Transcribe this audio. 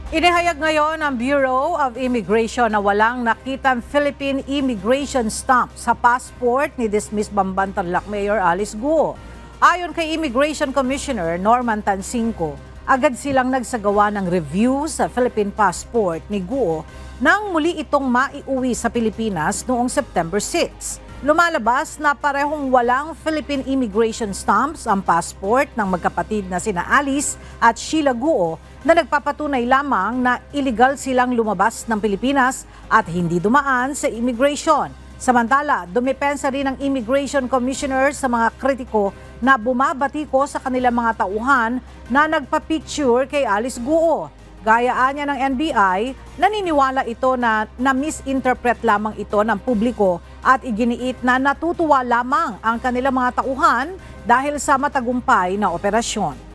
Inihayag ngayon ng Bureau of Immigration na walang nakitang Philippine Immigration Stamp sa passport ni dismissed Bamban-Tarlac Mayor Alice Guo. Ayon kay Immigration Commissioner Norman Tansinco, agad silang nagsagawa ng review sa Philippine passport ni Guo nang muli itong maiuwi sa Pilipinas noong September 6. Lumalabas na parehong walang Philippine Immigration Stamps ang passport ng magkapatid na sina Alice at Sheila Guo na nagpapatunay lamang na illegal silang lumabas ng Pilipinas at hindi dumaan sa immigration. Samantala, dumepensa rin ang Immigration Commissioner sa mga kritiko na bumabatiko sa kanilang mga tauhan na nagpa-picture kay Alice Guo. Gayaan niya ng NBI, naniniwala ito na misinterpret lamang ito ng publiko at iginiit na natutuwa lamang ang kanilang mga tauhan dahil sa matagumpay na operasyon.